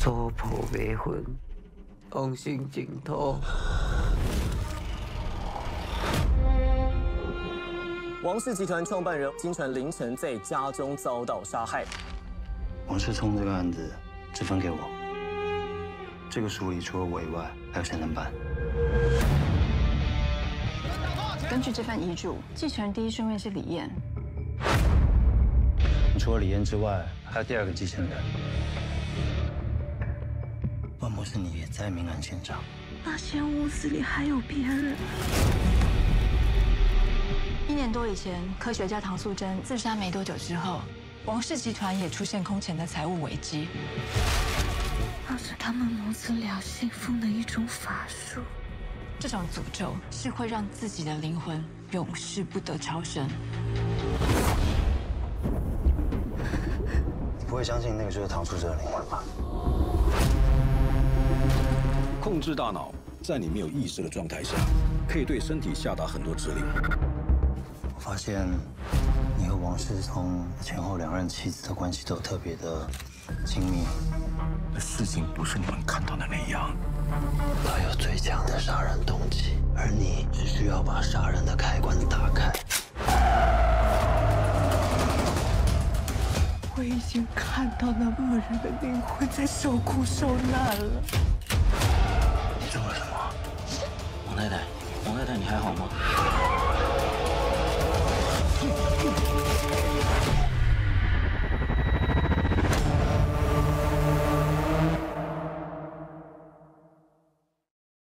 祖婆未婚，王姓净土。 王氏集团创办人经传凌晨在家中遭到杀害。 王世聪这个案子只分给我，这个署里除了我以外，还有谁能办？ 根据这份遗嘱，继承人第一顺位是李燕。 除了李燕之外，还有第二个继承人。万不是你也在命案现场？ 那间屋子里还有别人。 1年多以前，科学家唐素贞自杀没多久之后，王氏集团也出现空前的财务危机。 那是他们母子俩信奉的一种法术。 这种诅咒是会让自己的灵魂永世不得超生。 你不会相信那个就是唐素贞的灵魂吧？ 控制大脑，在你没有意识的状态下，可以对身体下达很多指令。 我发现你和王世聪前后2任妻子的关系都特别的亲密。 事情不是你们看到的那样。 他有最强的杀人动机，而你只需要把杀人的开关打开。 我已经看到那恶人的灵魂在受苦受难了。 你做了什么？ 王太太，你还好吗？